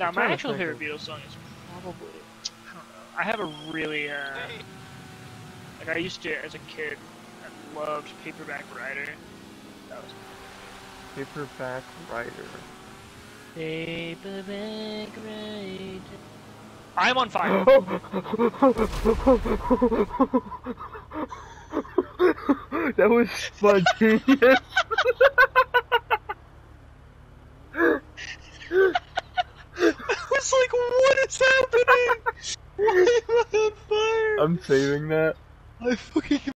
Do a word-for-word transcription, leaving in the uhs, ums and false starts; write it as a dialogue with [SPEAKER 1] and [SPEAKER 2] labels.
[SPEAKER 1] Now, my actual favorite Beatles song is probably, I don't know, I have a really, uh, like I used to, as a kid, I loved Paperback Writer. That was
[SPEAKER 2] Paperback Writer.
[SPEAKER 1] Paperback Writer. I'm on fire!
[SPEAKER 2] That was spontaneous!
[SPEAKER 1] I was like, what is happening? Why am I on fire?
[SPEAKER 2] I'm saving that.
[SPEAKER 1] I fucking